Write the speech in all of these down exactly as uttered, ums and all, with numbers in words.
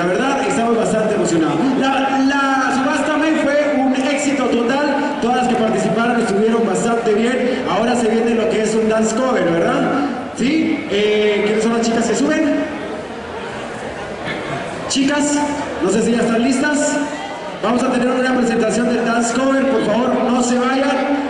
verdad estamos bastante emocionados. La, la subasta May fue un éxito total, todas las que participaron estuvieron bastante bien. Ahora se viene lo que es un dance cover, ¿verdad? ¿Sí? Eh, ¿Quiénes son las chicas que suben? Chicas, no sé si ya están listas. Vamos a tener una presentación del dance cover, por favor, no se vayan.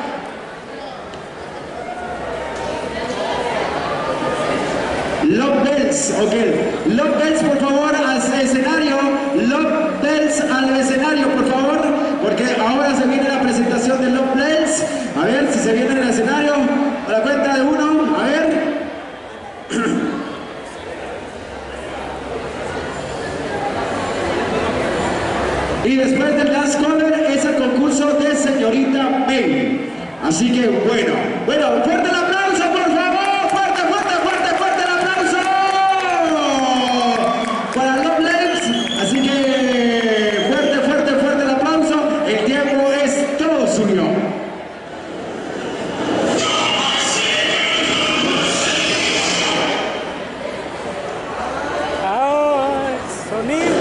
Love Bells, ok. Love Bells, por favor, al escenario. Love Bells al escenario, por favor, porque ahora se viene la presentación de Love Bells. A ver si se viene en el escenario. A la cuenta de uno, a ver. Y después del dance cover es el concurso de señorita May. Así que bueno, bueno, fuerte el aplauso, por favor, fuerte, fuerte, fuerte, fuerte el aplauso para Love Bells. Así que fuerte, fuerte, fuerte el aplauso. El tiempo es todo suyo. ¡Ah, sonido!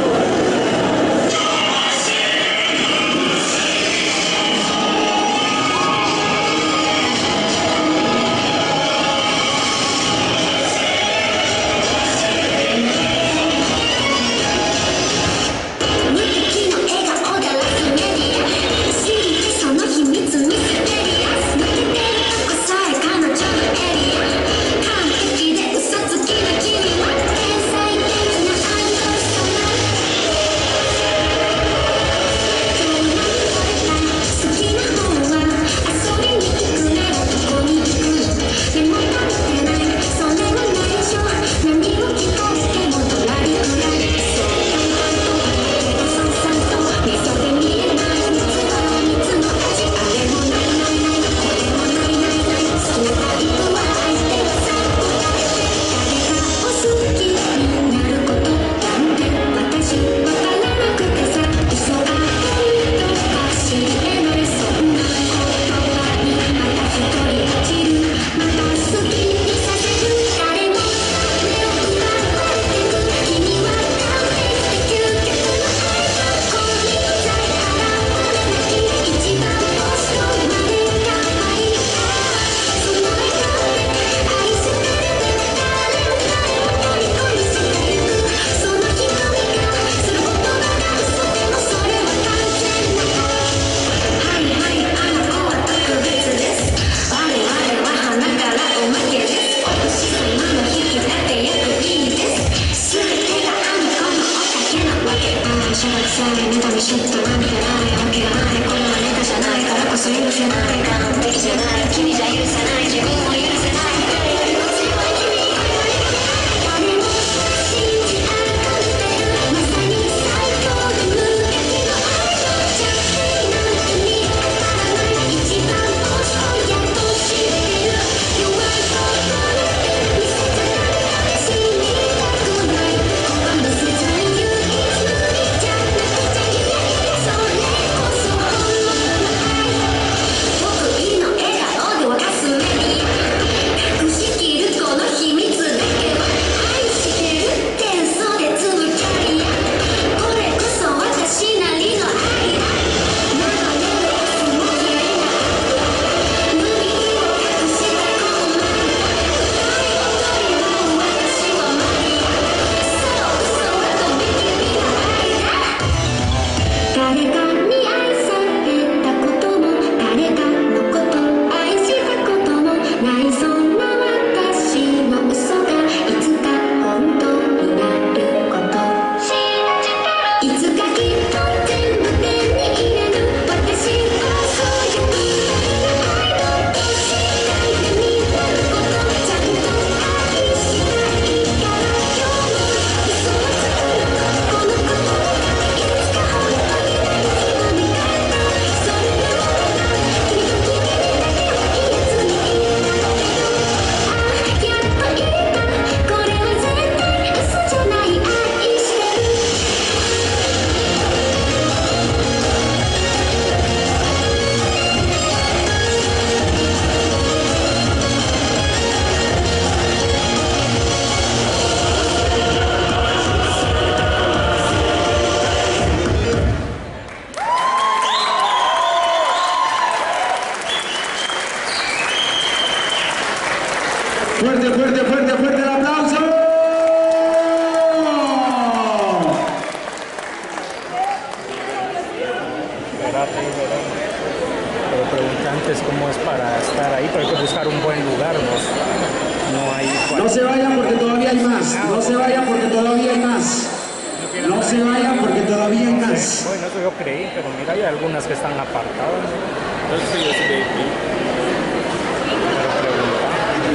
como es para estar ahí, pero hay que buscar un buen lugar, ¿no? No hay... No se vayan porque todavía hay más. No se vayan porque todavía hay más. No se vayan porque todavía hay más. Bueno, eso yo creí, pero mira, hay algunas que están apartadas, ¿no? Entonces sí, es de aquí. Pero pregunta.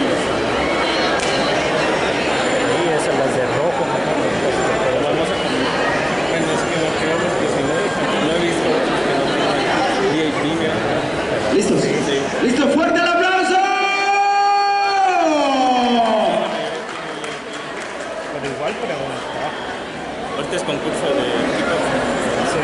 Sí, esas las de rojo, ¿no? Vamos a comer. Bueno, es que no creo que si no dejan. No he visto otros que no tengan V I P, mira. ¿Listos? Sí. ¡Listo! ¡Fuerte el aplauso! Pero igual pregunta. Ahorita es concurso de equipos. Sí.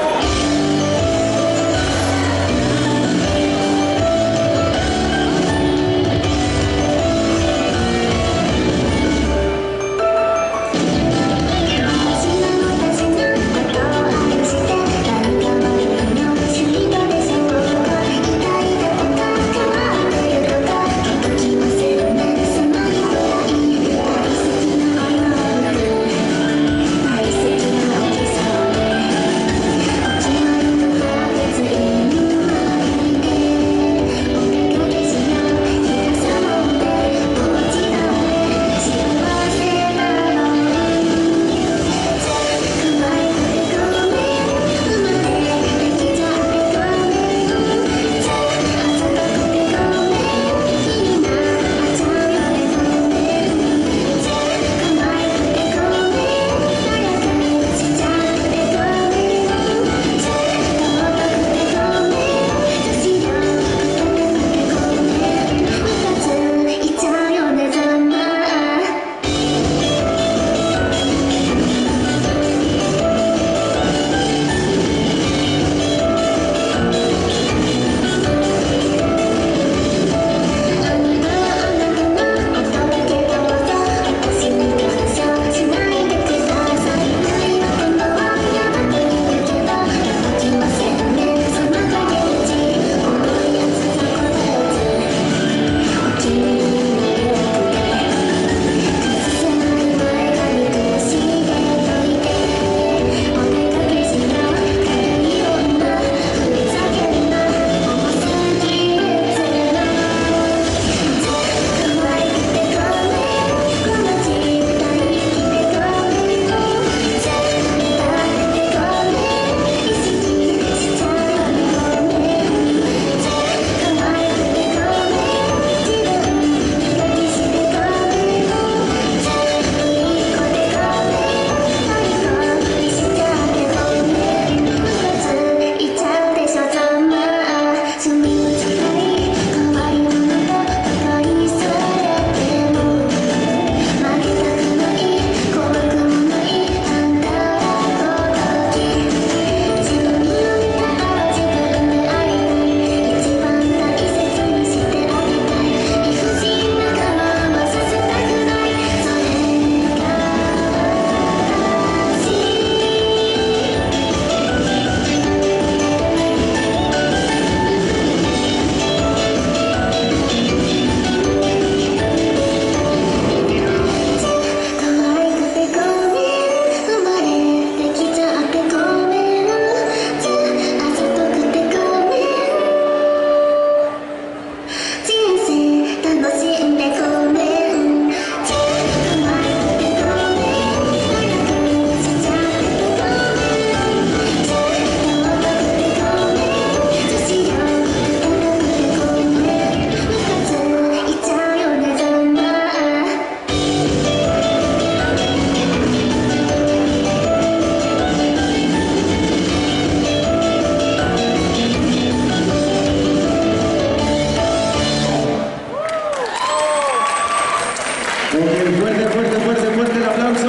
Fuerte, fuerte, fuerte, fuerte el aplauso.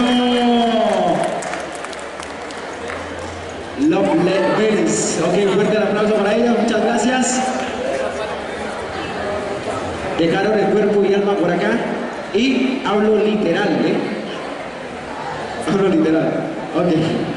Love Bells. Ok, fuerte el aplauso para ella, muchas gracias. Dejaron el cuerpo y alma por acá. Y hablo literal, ¿eh? Hablo literal. Ok.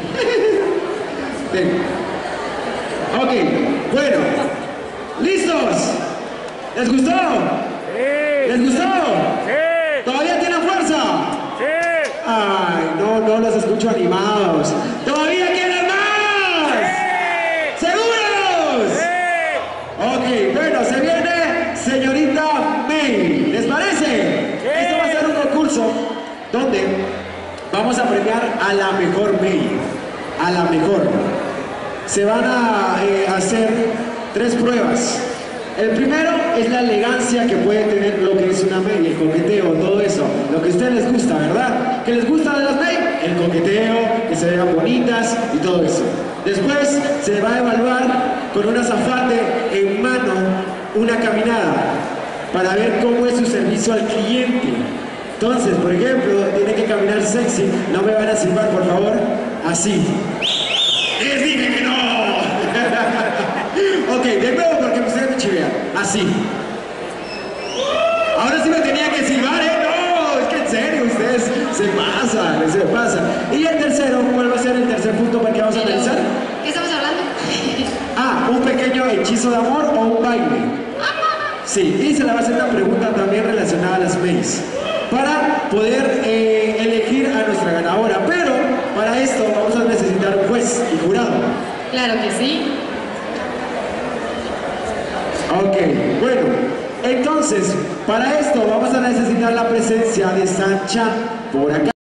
Bien. Ok, bueno. ¿Listos? ¿Les gustó? Sí. ¿Les gustó? Sí. ¿Todavía tienen fuerza? Sí. Ay, no, no los escucho animados. ¿Todavía quieren más? Sí. ¿Seguros? Sí. Ok, bueno, se viene donde vamos a premiar a la mejor May, a la mejor. Se van a eh, hacer tres pruebas. El primero es la elegancia que puede tener lo que es una May, el coqueteo, todo eso, lo que a ustedes les gusta, ¿verdad? ¿Qué les gusta de las May? El coqueteo, que se vean bonitas y todo eso. Después se va a evaluar con un azafate en mano una caminada para ver cómo es su servicio al cliente. Entonces, por ejemplo, tiene que caminar sexy, no me van a silbar, por favor, así. Les dije que no. Ok, de nuevo porque ustedes me chivean. Así. Ahora sí me tenía que silbar, ¿eh? No, es que en serio, ustedes se pasan, se pasan. Y el tercero, ¿cuál va a ser el tercer punto para que vamos a analizar? ¿Qué estamos hablando? Ah, un pequeño hechizo de amor o un baile. Sí, y se le va a hacer una pregunta también relacionada a las Mays para poder eh, elegir a nuestra ganadora. Pero para esto vamos a necesitar un juez y jurado. Claro que sí. Ok, bueno, entonces, para esto vamos a necesitar la presencia de Sancha por acá.